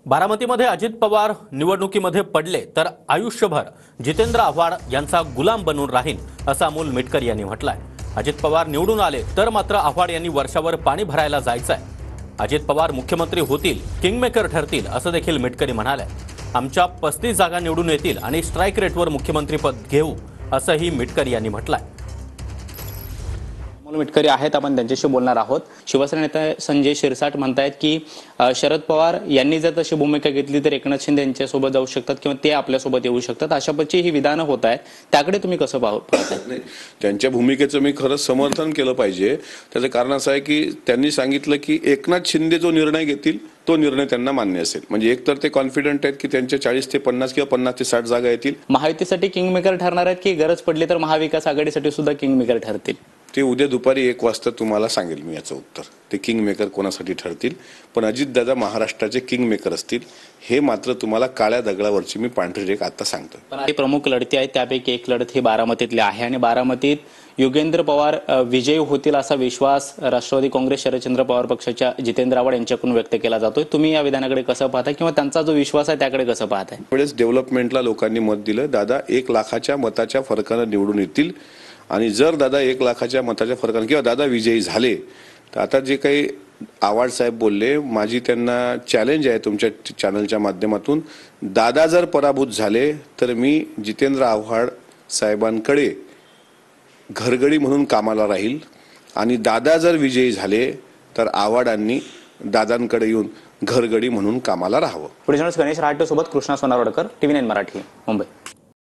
बारामतीमध्ये अजित पवार निवडणुकीमध्ये पडले तर आयुष्यभर जितेंद्र आव्हाड यांचा गुलाम बनून राहीन असं अमोल मेटकर यांनी म्हटलंय। अजित पवार निवडून आले तर मात्र आव्हाड यांनी वर्षावर पाणी भरायला जायचंय। अजित पवार मुख्यमंत्री होतील, किंगमेकर ठरतील असं देखील मेटकरी म्हणाले। आमच्या 35 जागा निवडून येतील आणि स्ट्राईक रेटवर मुख्यमंत्रीपद घेऊ असंही मेटकर यांनी म्हटलंय। अमोल मेटकरी आहेत, आपण त्यांच्याशी बोलणार आहोत। शिवसेना नेते संजय शिरसाट म्हणतायत की शरद पवार यांनी जर तशी भूमिका घेतली तर एकनाथ शिंदे यांच्यासोबत जाऊ शकतात किंवा ते आपल्यासोबत येऊ शकतात, अशा पद्धतीची ही विधानं होत आहेत। त्याकडे तुम्ही कसं पाहता? नाही, त्यांच्या भूमिकेचं मी खरंच समर्थन केलं पाहिजे। त्याचं कारण असं आहे की त्यांनी सांगितलं की एकनाथ शिंदे जो निर्णय घेतील तो निर्णय त्यांना मान्य असेल। म्हणजे एकतर ते कॉन्फिडंट आहेत की त्यांच्या 40 ते 50 किंवा 50 ते 60 जागा येतील। महायुतीसाठी किंगमेकर ठरणार आहेत की गरज पडली तर महाविकास आघाडीसाठी सुद्धा किंगमेकर ठरतील? ते उद्या दुपारी 1 वाजता तुम्हाला सांगेल मी याचं उत्तर, ते किंगमेकर कोणासाठी ठरतील। पण अजितदादा महाराष्ट्राचे किंगमेकर असतील हे मात्र तुम्हाला काळ्या दगडावरची मी पांढरी रेख आता सांगतो। पण काही प्रमुख लढती आहेत, त्यापैकी एक लढत ही बारामतीतली आहे आणि बारामतीत योगेंद्र पवार विजयी होतील असा विश्वास राष्ट्रवादी काँग्रेस शरदचंद्र पवार पक्षाच्या जितेंद्र आव्हाड यांच्याकडून व्यक्त केला जातोय। तुम्ही या विधानाकडे कसं पाहता किंवा त्यांचा जो विश्वास आहे त्याकडे कसं पाहताय? वेळेस डेव्हलपमेंटला लोकांनी मत दिलं, दादा 1 लाखाच्या मताच्या फरकाने निवडून येतील आणि जर दादा 1 लाखाच्या मताच्या फरकाने किंवा दादा विजयी झाले तर आता जे काही आव्हाड साहेब बोलले, माझी त्यांना चॅलेंज आहे तुमच्या चॅनलच्या माध्यमातून, दादा जर पराभूत झाले तर मी जितेंद्र आव्हाड साहेबांकडे घरगडी म्हणून कामाला राहील आणि दादा जर विजयी झाले तर आव्हाडांनी दादांकडे येऊन घरगडी म्हणून कामाला राहावं। पुढे गणेश राहटे सोबत कृष्णा सोनारवडकर, TV9 मराठी, मुंबई।